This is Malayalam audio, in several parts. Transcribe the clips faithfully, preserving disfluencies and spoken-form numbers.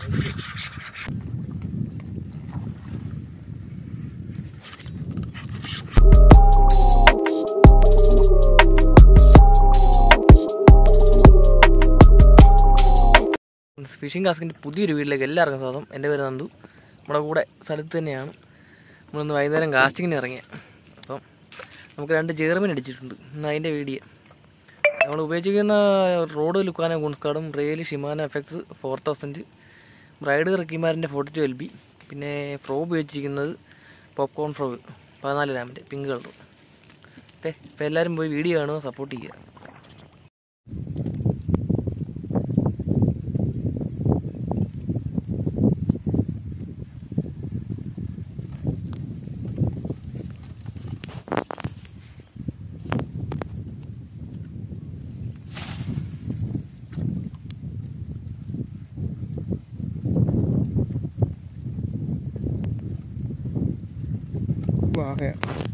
ഫിഷിംഗ് കാസ്കിൻ്റെ പുതിയൊരു വീട്ടിലേക്ക് എല്ലാവർക്കും സ്വാഗതം. എൻ്റെ പേര് നന്ദു. നമ്മുടെ കൂടെ സ്ഥലത്ത് തന്നെയാണ്. നമ്മളിന്ന് വൈകുന്നേരം കാസ്റ്റിങ്ങിന് ഇറങ്ങിയത്. അപ്പം നമുക്ക് രണ്ട് ജേർമൻ അടിച്ചിട്ടുണ്ട്. ഇന്ന് അതിൻ്റെ വീഡിയോ. നമ്മൾ ഉപയോഗിച്ചിരിക്കുന്ന റോഡ് ലുക്കാന ഗുൺസ്കാർഡും റെയിൽ ഷിമാന എഫക്സ് ഫോർ തൗസൻഡ് ബ്രൈഡ് റിക്കിമാരിൻ്റെ ഫോർട്ടി ടു എൽ ബി, പിന്നെ ഫ്രോ ഉപയോഗിച്ചിരിക്കുന്നത് പോപ്കോൺ ഫ്രോ പതിനാല് ഗ്രാമിൻ്റെ പിങ്ക് കളർ. ഓക്കെ, അപ്പോൾ എല്ലാവരും പോയി വീഡിയോ കാണുക, സപ്പോർട്ട് ചെയ്യുക. വാഹ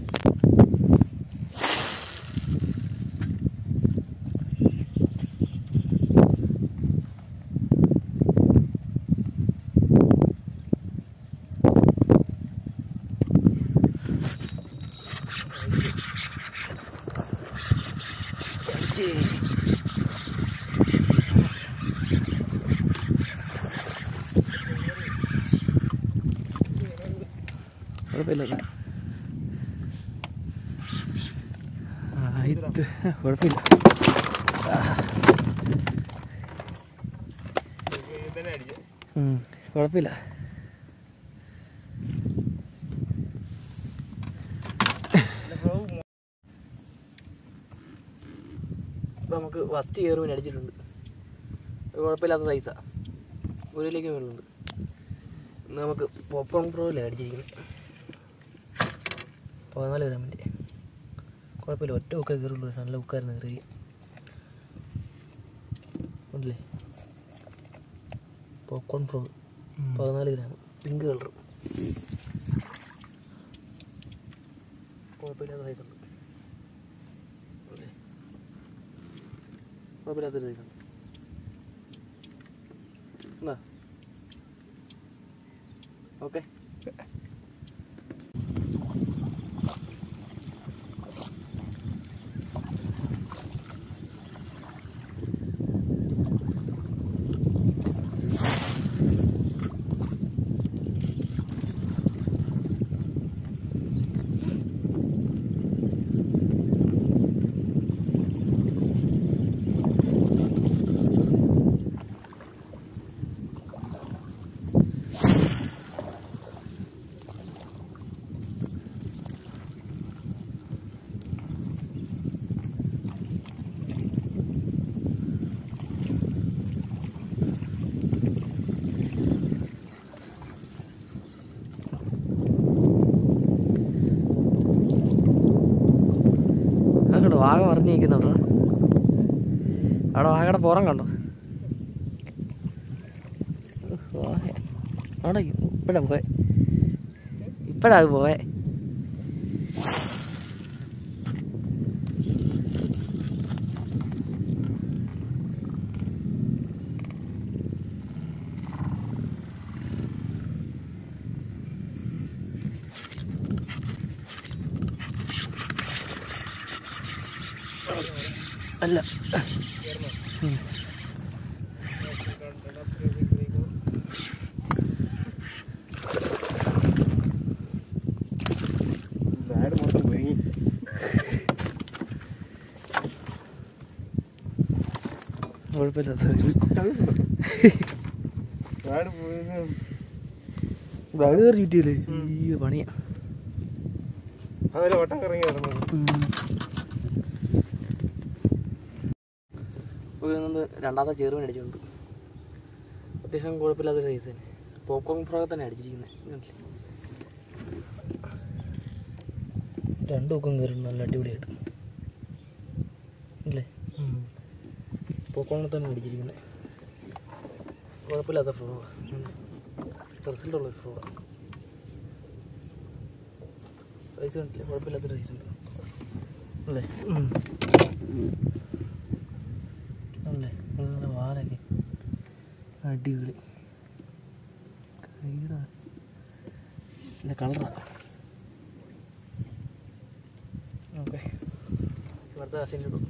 കുഴപ്പമില്ല, ഇത് കുഴപ്പമില്ല. കുഴപ്പമില്ല. ഇപ്പം നമുക്ക് ഫസ്റ്റ് കയറുവാൻ അടിച്ചിട്ടുണ്ട്. കുഴപ്പമില്ലാത്ത സൈസാണ്, ഗുരുവിലേക്ക് വീഴുന്നുണ്ട്. ഇന്ന് നമുക്ക് പോപ്കോൺ ഫ്രോയിലാണ് അടിച്ചിരിക്കുന്നത്, പതിനാല് ഗ്രാമിൻ്റെ. കുഴപ്പമില്ല, ഒറ്റ ഒക്കെ കയറുള്ളൂ. നല്ല ഉക്കായിരുന്നു കയറി അല്ലേ. പോപ്കോൺ ഫ്രോ പതിനാല് ഗ്രാം പിങ്ക് കളർ. കുഴപ്പമില്ലാത്ത സൈസുണ്ട് അല്ലേ, കുഴപ്പമില്ലാത്തൊരു സൈസുണ്ട്. എന്നാ ഓക്കെ. വാഗ പറഞ്ഞിരിക്കുന്നുണ്ടോ അവിടെ? വാഗയുടെ പുറം കണ്ടോ? അവിടെ ഇപ്പഴാ പോയെ, ഇപ്പഴാ അത് പോയെ. അല്ല കുഴപ്പമില്ലാത്ത ബ്രാഡ് കയറി ചുറ്റിയല്ലേ. ഈ പണിയാ അതിലെ വട്ടം കറങ്ങി കിടന്നത്. രണ്ടാമത്തെ ചെറുവൻ അടിച്ചിട്ടുണ്ട്. അത്യാവശ്യം കുഴപ്പമില്ലാത്ത സൈസ് തന്നെ. പോപ്കോൺ ഫ്രോ തന്നെ അടിച്ചിരിക്കുന്നത്. രണ്ടു ബുക്കും കയറുന്നു നല്ല അടിപൊളിയായിട്ട് ഇല്ലേ. പോപ്കോണിൽ തന്നെ അടിച്ചിരിക്കുന്നത്. കുഴപ്പമില്ലാത്ത ഫ്രോ, റിസൾട്ടുള്ള ഫ്രോ. സൈസ് കണ്ടില്ലേ, കുഴപ്പമില്ലാത്തൊരു സൈസ് ഉണ്ട് അല്ലേ. അല്ലേ നല്ല വാലൊക്കെ അടിപൊളി. ഈടാ എൻ്റെ കളറാ. ഓക്കെ അടുത്ത കാശിൻ്റെ ഇടും.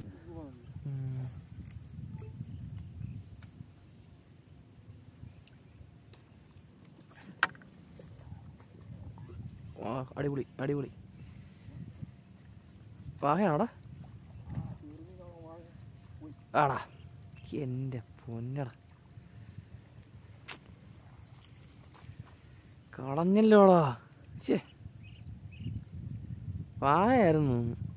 ആ അടിപൊളി അടിപൊളി. വാഹയാണോടാ? ആടാ എൻ്റെ പൊന്നടാ, കളഞ്ഞല്ലോടാ. ശേ വായായിരുന്നു.